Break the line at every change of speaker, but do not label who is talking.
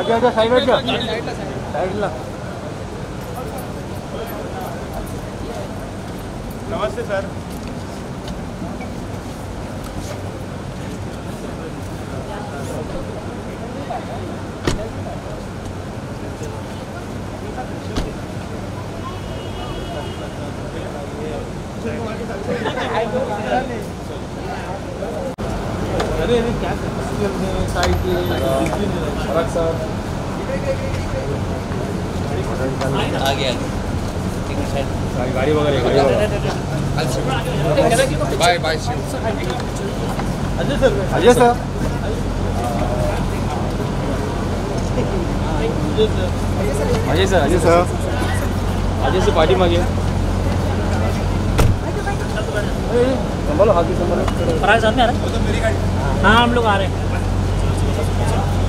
आजा साइड ला।
नमस्ते सर।
अरे क्या साइड
आ गया
गाड़ी वगैरह
bye bye
Ajay sir Ajay sir Ajay sir Ajay sir Ajay से पार्टी मांगिए। संभालो हाथी संभालो।
साथ में आ रहे हैं। हाँ हम लोग आ रहे हैं।